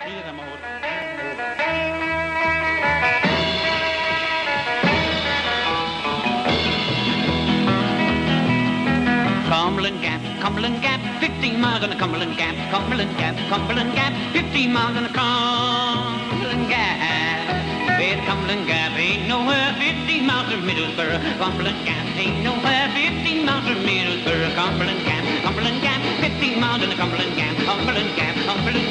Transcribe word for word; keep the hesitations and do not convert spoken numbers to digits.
Cumberland Gap, Cumberland Gap, fifteen miles on the Cumberland Gap, Cumberland Gap, Cumberland Gap, fifteen miles on the Cumberland Gap. Well, Cumberland Gap ain't nowhere, fifteen miles from Middlesbrough. Cumberland Gap ain't nowhere, fifteen miles from Middlesbrough. Cumberland Gap, Cumberland Gap, fifteen miles on the Cumberland Gap, Cumberland Gap, Cumberland